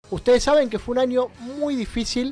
Ustedes saben que fue un año muy difícil,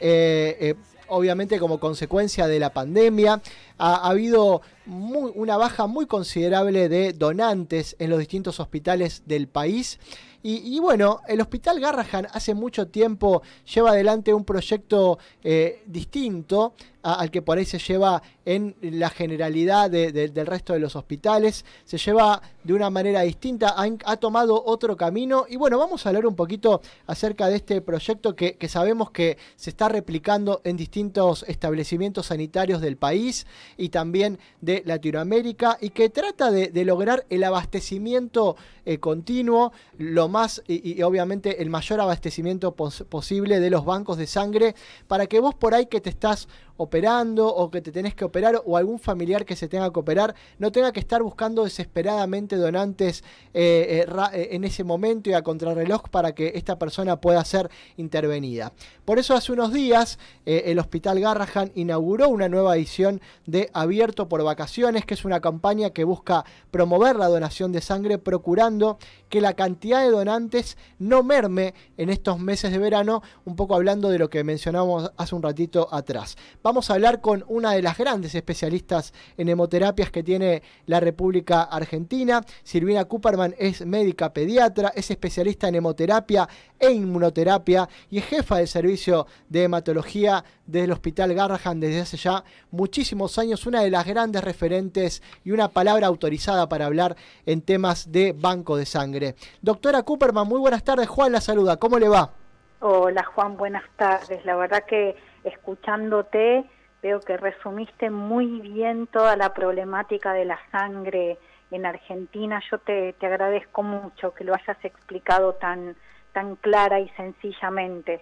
obviamente como consecuencia de la pandemia. Ha habido una baja muy considerable de donantes en los distintos hospitales del país. Y bueno, el Hospital Garrahan hace mucho tiempo lleva adelante un proyecto distinto al que por ahí se lleva en la generalidad del resto de los hospitales. Se lleva de una manera distinta, ha tomado otro camino. Y bueno, vamos a hablar un poquito acerca de este proyecto que sabemos que se está replicando en distintos establecimientos sanitarios del país y también de Latinoamérica, y que trata de lograr el abastecimiento continuo, y obviamente el mayor abastecimiento posible de los bancos de sangre, para que vos por ahí que te estás operando o que te tenés que operar, o algún familiar que se tenga que operar, no tenga que estar buscando desesperadamente donantes en ese momento y a contrarreloj para que esta persona pueda ser intervenida. Por eso hace unos días el Hospital Garrahan inauguró una nueva edición de Abierto por Vacaciones, que es una campaña que busca promover la donación de sangre, procurando que la cantidad de donantes no merme en estos meses de verano, un poco hablando de lo que mencionamos hace un ratito atrás. Vamos a hablar con una de las grandes especialistas en hemoterapias que tiene la República Argentina. Silvina Cooperman es médica pediatra, es especialista en hemoterapia e inmunoterapia y es jefa del servicio de hematología del Hospital Garrahan desde hace ya muchísimos años, una de las grandes referentes y una palabra autorizada para hablar en temas de banco de sangre. Doctora Cooperman, muy buenas tardes. Juan la saluda, ¿cómo le va? Hola Juan, buenas tardes. La verdad que escuchándote veo que resumiste muy bien toda la problemática de la sangre en Argentina. Yo te agradezco mucho que lo hayas explicado tan clara y sencillamente.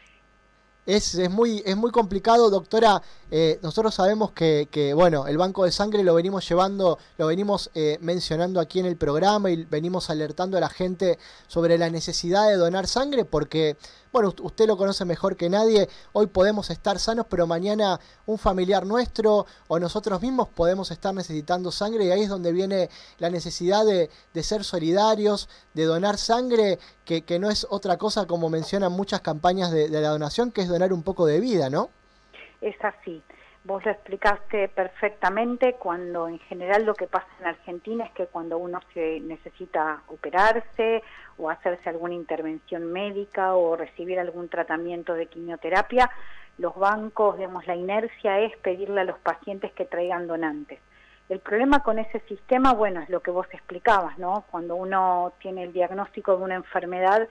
Es muy complicado, doctora. Nosotros sabemos que bueno, el banco de sangre lo venimos llevando, lo venimos mencionando aquí en el programa y venimos alertando a la gente sobre la necesidad de donar sangre porque, bueno, usted lo conoce mejor que nadie. Hoy podemos estar sanos, pero mañana un familiar nuestro o nosotros mismos podemos estar necesitando sangre, y ahí es donde viene la necesidad de ser solidarios, de donar sangre, que no es otra cosa, como mencionan muchas campañas de la donación, que es donar un poco de vida, ¿no? Es así. Vos lo explicaste perfectamente. Cuando en general lo que pasa en Argentina es que cuando uno se necesita operarse o hacerse alguna intervención médica o recibir algún tratamiento de quimioterapia, los bancos, digamos, la inercia es pedirle a los pacientes que traigan donantes. El problema con ese sistema, bueno, es lo que vos explicabas, ¿no? Cuando uno tiene el diagnóstico de una enfermedad,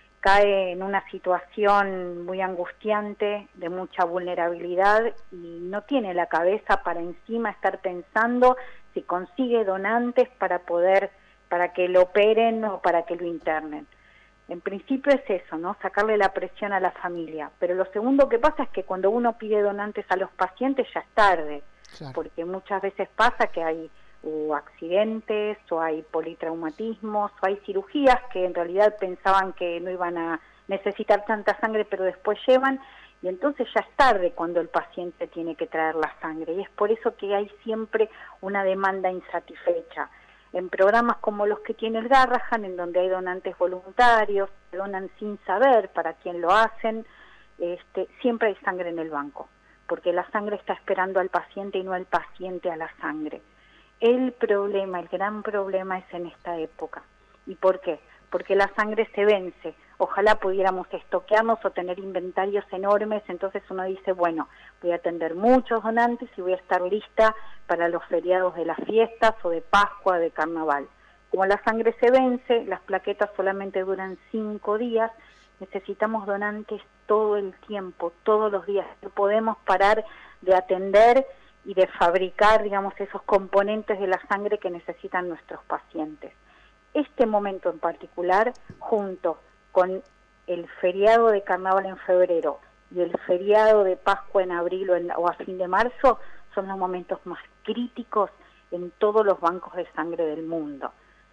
cae en una situación muy angustiante, de mucha vulnerabilidad, y no tiene la cabeza para encima estar pensando si consigue donantes para que lo operen o para que lo internen. En principio es eso, ¿no? Sacarle la presión a la familia. Pero lo segundo que pasa es que cuando uno pide donantes a los pacientes ya es tarde. Claro. Porque muchas veces pasa que hay accidentes, o hay politraumatismos, o hay cirugías que en realidad pensaban que no iban a necesitar tanta sangre, pero después llevan, y entonces ya es tarde cuando el paciente tiene que traer la sangre, y es por eso que hay siempre una demanda insatisfecha. En programas como los que tiene el Garrahan, en donde hay donantes voluntarios, que donan sin saber para quién lo hacen, siempre hay sangre en el banco, porque la sangre está esperando al paciente y no el paciente a la sangre. El problema, el gran problema es en esta época. ¿Y por qué? Porque la sangre se vence. Ojalá pudiéramos estoquearnos o tener inventarios enormes, entonces uno dice, bueno, voy a atender muchos donantes y voy a estar lista para los feriados de las fiestas o de Pascua, de Carnaval. Como la sangre se vence, las plaquetas solamente duran 5 días, necesitamos donantes todo el tiempo, todos los días. No podemos parar de atender y de fabricar, digamos, esos componentes de la sangre que necesitan nuestros pacientes. Este momento en particular, junto con el feriado de Carnaval en febrero y el feriado de Pascua en abril o a fin de marzo, son los momentos más críticos en todos los bancos de sangre del mundo.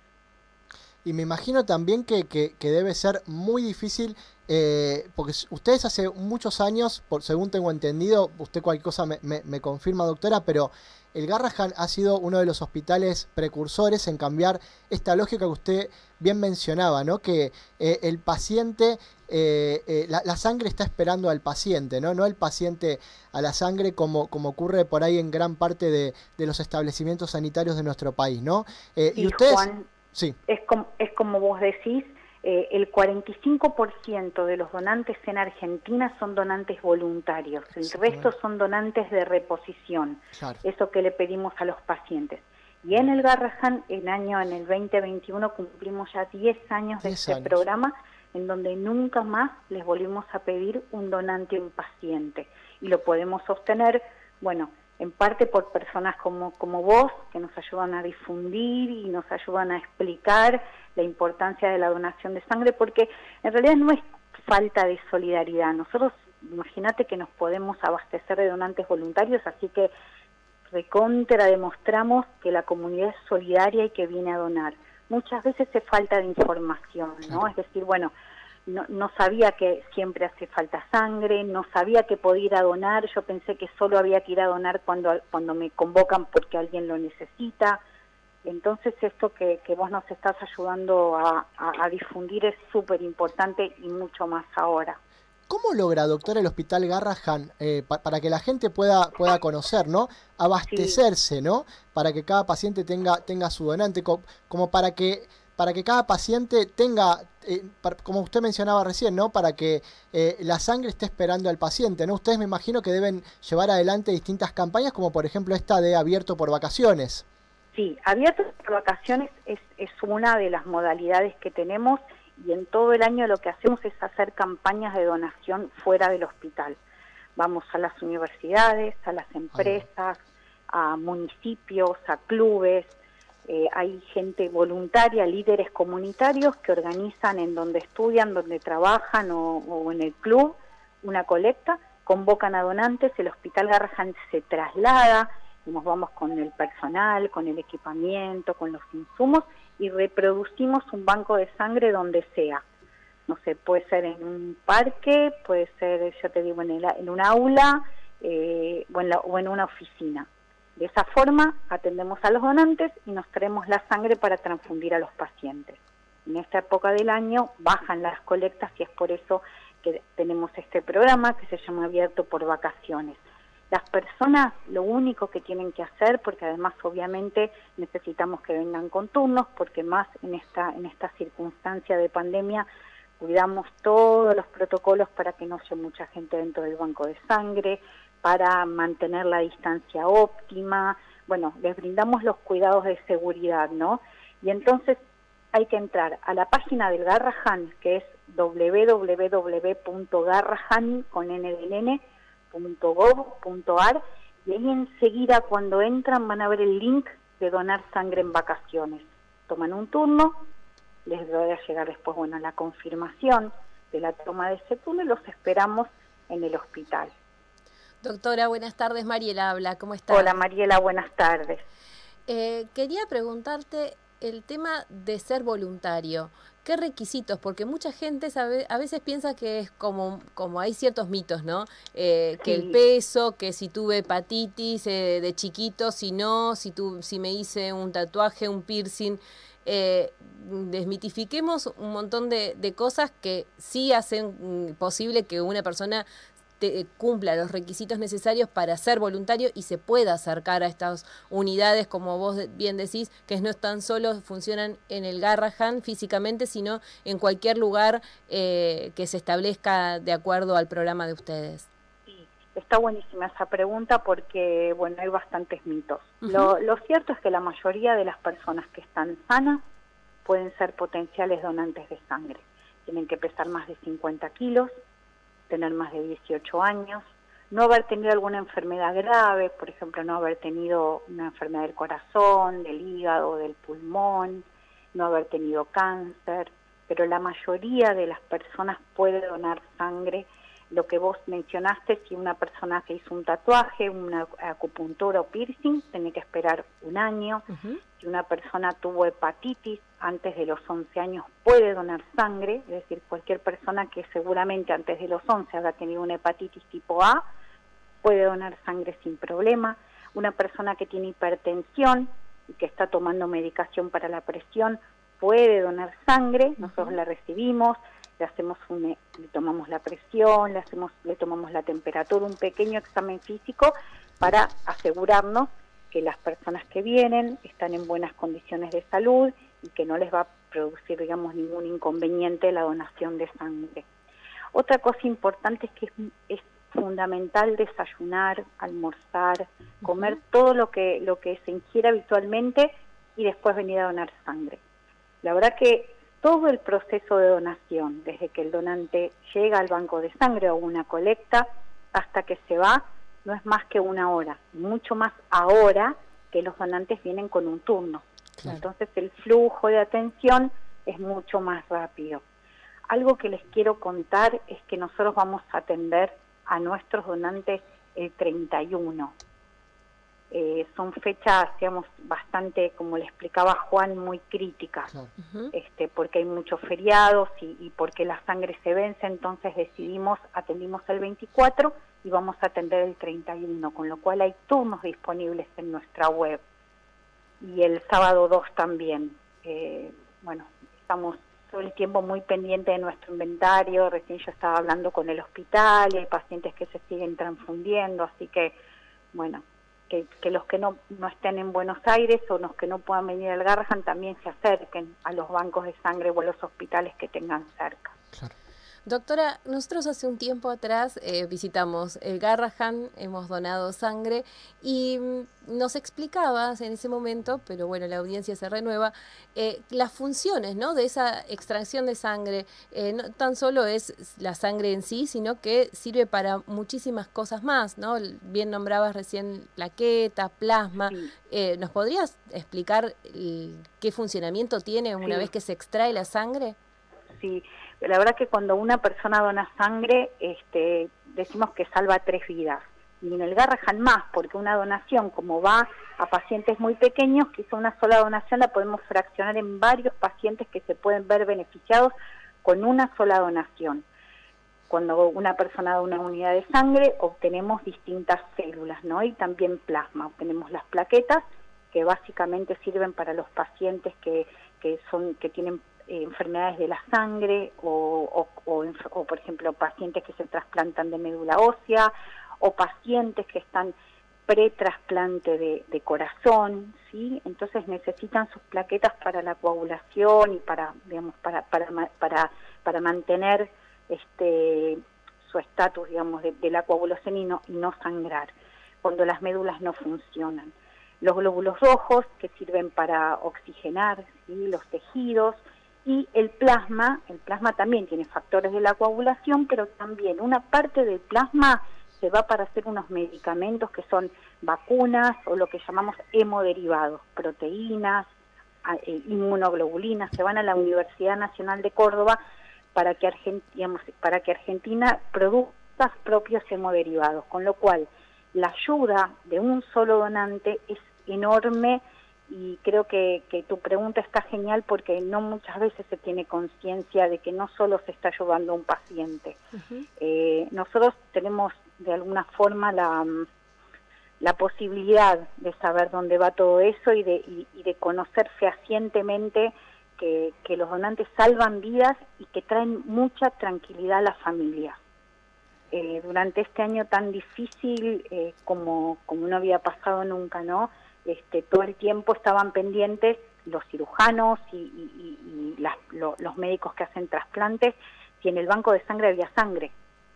Y me imagino también que debe ser muy difícil, porque ustedes hace muchos años, según tengo entendido, usted cualquier cosa me confirma, doctora, pero el Garrahan ha sido uno de los hospitales precursores en cambiar esta lógica que usted bien mencionaba, ¿no? Que el paciente la sangre está esperando al paciente, ¿no? No el paciente a la sangre como ocurre por ahí en gran parte de los establecimientos sanitarios de nuestro país, ¿no? Sí, Y ustedes... Juan, Sí. es como vos decís, el 45% de los donantes en Argentina son donantes voluntarios, el resto son donantes de reposición, Claro. eso que le pedimos a los pacientes. Y en el Garrahan, en el 2021, cumplimos ya 10 años de este programa, en donde nunca más les volvimos a pedir un donante a un paciente. Y lo podemos sostener, bueno, en parte por personas como vos, que nos ayudan a difundir y nos ayudan a explicar la importancia de la donación de sangre, porque en realidad no es falta de solidaridad. Nosotros, imagínate que nos podemos abastecer de donantes voluntarios, así que recontra demostramos que la comunidad es solidaria y que viene a donar. Muchas veces es falta de información, ¿no? Claro. Es decir, bueno, no sabía que siempre hace falta sangre, no sabía que podía ir a donar, yo pensé que solo había que ir a donar cuando me convocan porque alguien lo necesita. Entonces esto que vos nos estás ayudando a difundir es súper importante y mucho más ahora. ¿Cómo logra, doctora, el Hospital Garrahan, para que la gente pueda conocer, ¿no? Abastecerse, sí, ¿no? Para que cada paciente tenga su donante, como para que cada paciente tenga, como usted mencionaba recién, ¿no? Para que la sangre esté esperando al paciente, ¿no? Ustedes me imagino que deben llevar adelante distintas campañas, como por ejemplo esta de Abierto por Vacaciones. Sí, Abierto por Vacaciones es una de las modalidades que tenemos, y en todo el año lo que hacemos es hacer campañas de donación fuera del hospital. Vamos a las universidades, a las empresas, a municipios, a clubes. Hay gente voluntaria, líderes comunitarios que organizan en donde estudian, donde trabajan o en el club una colecta, convocan a donantes, el Hospital Garrahan se traslada, nos vamos con el personal, con el equipamiento, con los insumos y reproducimos un banco de sangre donde sea. No sé, puede ser en un parque, puede ser, yo te digo, en un aula o en una oficina. De esa forma atendemos a los donantes y nos traemos la sangre para transfundir a los pacientes. En esta época del año bajan las colectas y es por eso que tenemos este programa que se llama Abierto por Vacaciones. Las personas lo único que tienen que hacer, porque además obviamente necesitamos que vengan con turnos, porque más en esta circunstancia de pandemia cuidamos todos los protocolos para que no haya mucha gente dentro del banco de sangre, para mantener la distancia óptima, bueno, les brindamos los cuidados de seguridad, ¿no? Y entonces hay que entrar a la página del Garrahan, que es www.garrahan.gov.ar, y ahí enseguida cuando entran van a ver el link de donar sangre en vacaciones. Toman un turno, les va a llegar después, bueno, la confirmación de la toma de ese turno y los esperamos en el hospital. Doctora, buenas tardes. Mariela habla, ¿cómo está? Hola Mariela, buenas tardes. Quería preguntarte el tema de ser voluntario. ¿Qué requisitos? Porque mucha gente a veces piensa que es como hay ciertos mitos, ¿no? Que sí, el peso, que si tuve hepatitis de chiquito, si me hice un tatuaje, un piercing. Desmitifiquemos un montón de cosas que sí hacen posible que una persona cumpla los requisitos necesarios para ser voluntario y se pueda acercar a estas unidades, como vos bien decís, que no tan solo funcionan en el Garrahan físicamente, sino en cualquier lugar que se establezca de acuerdo al programa de ustedes. Sí, está buenísima esa pregunta porque, bueno, hay bastantes mitos. Lo cierto es que la mayoría de las personas que están sanas pueden ser potenciales donantes de sangre. Tienen que pesar más de 50 kilos, tener más de 18 años, no haber tenido alguna enfermedad grave, por ejemplo, no haber tenido una enfermedad del corazón, del hígado, del pulmón, no haber tenido cáncer, pero la mayoría de las personas puede donar sangre. Lo que vos mencionaste, si una persona se hizo un tatuaje, una acupuntura o piercing, tiene que esperar un año. Si una persona tuvo hepatitis antes de los 11 años, puede donar sangre, es decir, cualquier persona que seguramente antes de los 11 habrá tenido una hepatitis tipo A, puede donar sangre sin problema. Una persona que tiene hipertensión y que está tomando medicación para la presión, puede donar sangre, nosotros la recibimos. le tomamos la presión, le tomamos la temperatura, un pequeño examen físico para asegurarnos que las personas que vienen están en buenas condiciones de salud y que no les va a producir, digamos, ningún inconveniente la donación de sangre. Otra cosa importante es que es fundamental desayunar, almorzar, comer todo lo que se ingiere habitualmente y después venir a donar sangre. La verdad que todo el proceso de donación, desde que el donante llega al banco de sangre o una colecta hasta que se va, no es más que una hora, mucho más ahora que los donantes vienen con un turno. Claro. Entonces el flujo de atención es mucho más rápido. Algo que les quiero contar es que nosotros vamos a atender a nuestros donantes el 31. Son fechas, digamos, bastante, como le explicaba Juan, muy críticas, claro. Porque hay muchos feriados y porque la sangre se vence, entonces atendimos el 24 y vamos a atender el 31, con lo cual hay turnos disponibles en nuestra web. Y el sábado 2 también. Estamos todo el tiempo muy pendientes de nuestro inventario. Recién yo estaba hablando con el hospital y hay pacientes que se siguen transfundiendo, así que, que los que no estén en Buenos Aires o los que no puedan venir al Garrahan también se acerquen a los bancos de sangre o a los hospitales que tengan cerca. Claro. Doctora, nosotros hace un tiempo atrás visitamos el Garrahan, hemos donado sangre y nos explicabas en ese momento, pero bueno, la audiencia se renueva, las funciones, ¿no?, de esa extracción de sangre. No tan solo es la sangre en sí, sino que sirve para muchísimas cosas más, ¿no? Bien nombrabas recién plaqueta, plasma. Sí. ¿Nos podrías explicar qué funcionamiento tiene una vez que se extrae la sangre? Sí. La verdad que cuando una persona dona sangre, decimos que salva 3 vidas. Y en el Garrahan más, porque una donación, como va a pacientes muy pequeños, quizá una sola donación la podemos fraccionar en varios pacientes que se pueden ver beneficiados con una sola donación. Cuando una persona da una unidad de sangre, obtenemos distintas células, ¿no? Y también plasma. Obtenemos las plaquetas, que básicamente sirven para los pacientes que tienen enfermedades de la sangre o por ejemplo pacientes que se trasplantan de médula ósea o pacientes que están pre-trasplante de corazón, ¿sí? Entonces necesitan sus plaquetas para la coagulación y para mantener su estatus, digamos, de la coagulación y no sangrar cuando las médulas no funcionan. Los glóbulos rojos, que sirven para oxigenar, ¿sí?, los tejidos. Y el plasma también tiene factores de la coagulación, pero también una parte del plasma se va para hacer unos medicamentos que son vacunas o lo que llamamos hemoderivados, proteínas, inmunoglobulinas. Se van a la Universidad Nacional de Córdoba para que Argentina produzca propios hemoderivados, con lo cual la ayuda de un solo donante es enorme. Y creo que tu pregunta está genial porque no muchas veces se tiene conciencia de que no solo se está ayudando a un paciente. Nosotros tenemos de alguna forma la posibilidad de saber dónde va todo eso y de conocer fehacientemente que los donantes salvan vidas y que traen mucha tranquilidad a la familia. Durante este año tan difícil como no había pasado nunca, ¿no? Todo el tiempo estaban pendientes los cirujanos y los médicos que hacen trasplantes si en el banco de sangre había sangre,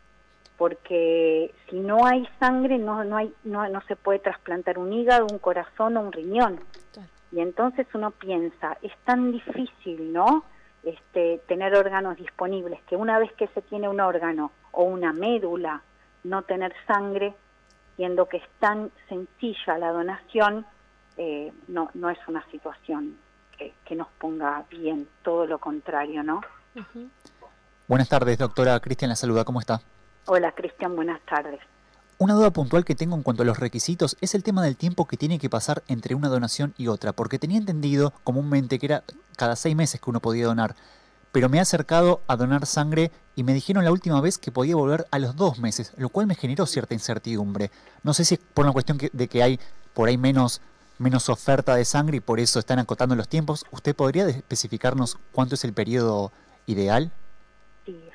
porque si no hay sangre no se puede trasplantar un hígado, un corazón o un riñón. Y entonces uno piensa, es tan difícil, ¿no?, tener órganos disponibles, que una vez que se tiene un órgano o una médula, no tener sangre, siendo que es tan sencilla la donación, no es una situación que nos ponga bien, todo lo contrario, ¿no? Uh-huh. Buenas tardes, doctora. Cristian la saluda, ¿cómo está? Hola, Cristian, buenas tardes. Una duda puntual que tengo en cuanto a los requisitos es el tema del tiempo que tiene que pasar entre una donación y otra, porque tenía entendido comúnmente que era cada 6 meses que uno podía donar, pero me he acercado a donar sangre y me dijeron la última vez que podía volver a los 2 meses, lo cual me generó cierta incertidumbre. No sé si es por una cuestión de que hay por ahí menos oferta de sangre y por eso están acotando los tiempos. ¿Usted podría especificarnos cuánto es el periodo ideal? Sí,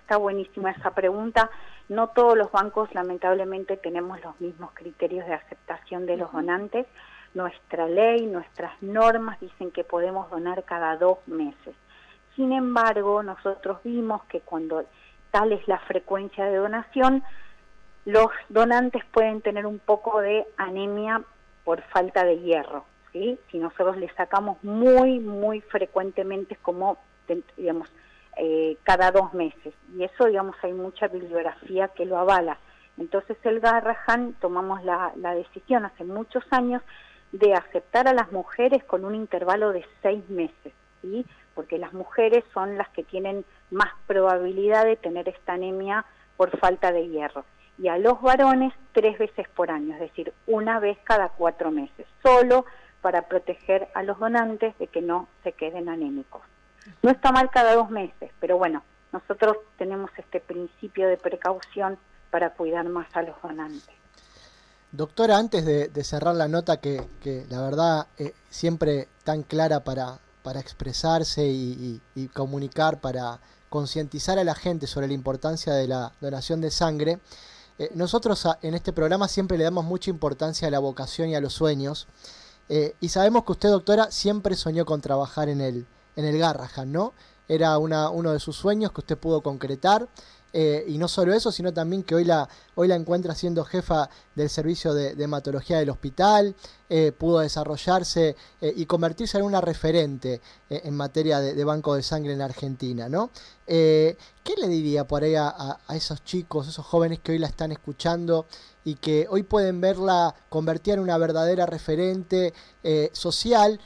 está buenísima esa pregunta. No todos los bancos, lamentablemente, tenemos los mismos criterios de aceptación de los donantes. Nuestra ley, nuestras normas dicen que podemos donar cada 2 meses. Sin embargo, nosotros vimos que cuando tal es la frecuencia de donación, los donantes pueden tener un poco de anemia por falta de hierro, ¿sí? Si nosotros le sacamos muy frecuentemente, como, digamos, cada 2 meses. Y eso, digamos, hay mucha bibliografía que lo avala. Entonces el Garrahan tomamos la decisión hace muchos años de aceptar a las mujeres con un intervalo de 6 meses, ¿sí? Porque las mujeres son las que tienen más probabilidad de tener esta anemia por falta de hierro. Y a los varones 3 veces por año, es decir, 1 vez cada 4 meses, solo para proteger a los donantes de que no se queden anémicos. No está mal cada 2 meses, pero bueno, nosotros tenemos este principio de precaución para cuidar más a los donantes. Doctora, antes de cerrar la nota, que la verdad siempre tan clara para expresarse y comunicar, para concientizar a la gente sobre la importancia de la donación de sangre, nosotros en este programa siempre le damos mucha importancia a la vocación y a los sueños, y sabemos que usted, doctora, siempre soñó con trabajar en el Garrahan, ¿no? Era uno de sus sueños que usted pudo concretar. Y no solo eso, sino también que hoy la encuentra siendo jefa del servicio de hematología del hospital, pudo desarrollarse y convertirse en una referente en materia de banco de sangre en la Argentina, ¿no? ¿Qué le diría por ahí a esos chicos, esos jóvenes que hoy la están escuchando y que hoy pueden verla convertida en una verdadera referente social,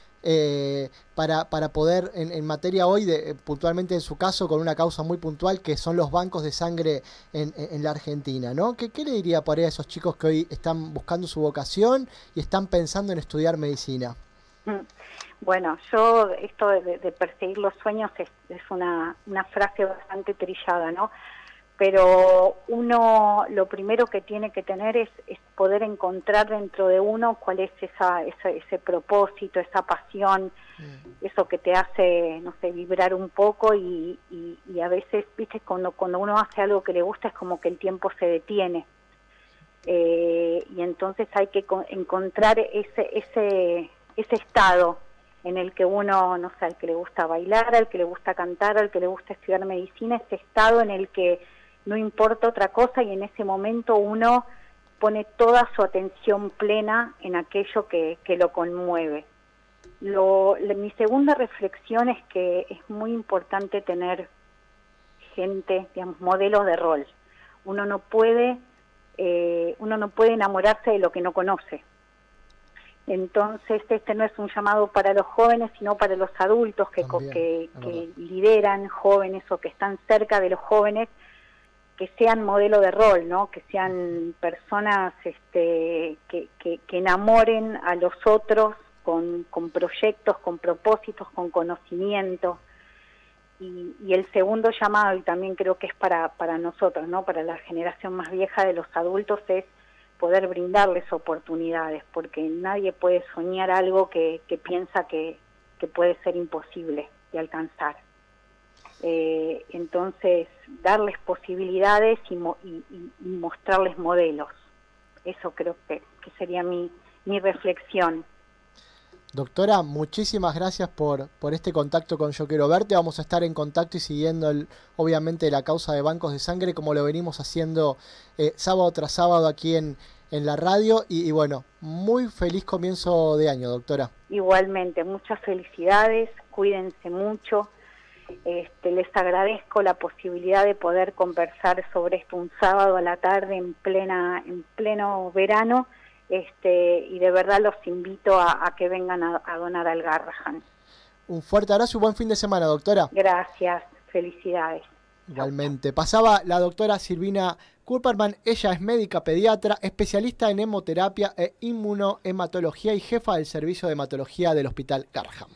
para poder, en materia hoy, puntualmente en su caso, con una causa muy puntual, que son los bancos de sangre en la Argentina, ¿no? ¿Qué le diría por ahí a esos chicos que hoy están buscando su vocación y están pensando en estudiar medicina? Bueno, yo, esto de perseguir los sueños es una frase bastante trillada, ¿no? Pero uno lo primero que tiene que tener es poder encontrar dentro de uno cuál es ese propósito, esa pasión, eso que te hace, no sé, vibrar un poco y a veces, viste, cuando uno hace algo que le gusta es como que el tiempo se detiene. Y entonces hay que encontrar ese estado en el que uno, no sé, al que le gusta bailar, al que le gusta cantar, al que le gusta estudiar medicina, ese estado en el que no importa otra cosa y en ese momento uno pone toda su atención plena en aquello que lo conmueve. Mi segunda reflexión es que es muy importante tener gente, digamos, modelos de rol. Uno no puede enamorarse de lo que no conoce. Entonces, este no es un llamado para los jóvenes, sino para los adultos que lideran jóvenes o que están cerca de los jóvenes, que sean modelo de rol, ¿no? Que sean personas que enamoren a los otros con proyectos, con propósitos, con conocimiento. Y el segundo llamado, y también creo que es para nosotros, ¿no? Para la generación más vieja de los adultos, es poder brindarles oportunidades, porque nadie puede soñar algo que piensa que puede ser imposible de alcanzar. Entonces, darles posibilidades y mostrarles modelos. Eso creo que sería mi reflexión. Doctora, muchísimas gracias por este contacto con Yo Quiero Verte. Vamos a estar en contacto y siguiendo obviamente la causa de bancos de sangre, como lo venimos haciendo sábado tras sábado aquí en la radio. Y bueno, muy feliz comienzo de año, doctora. Igualmente, muchas felicidades, cuídense mucho. Les agradezco la posibilidad de poder conversar sobre esto un sábado a la tarde en pleno verano, y de verdad los invito a que vengan a donar al Garrahan. Un fuerte abrazo y buen fin de semana, doctora. Gracias, felicidades. Igualmente. Pasaba la doctora Silvina Kupperman. Ella es médica pediatra, especialista en hemoterapia e inmunohematología y jefa del servicio de hematología del Hospital Garrahan.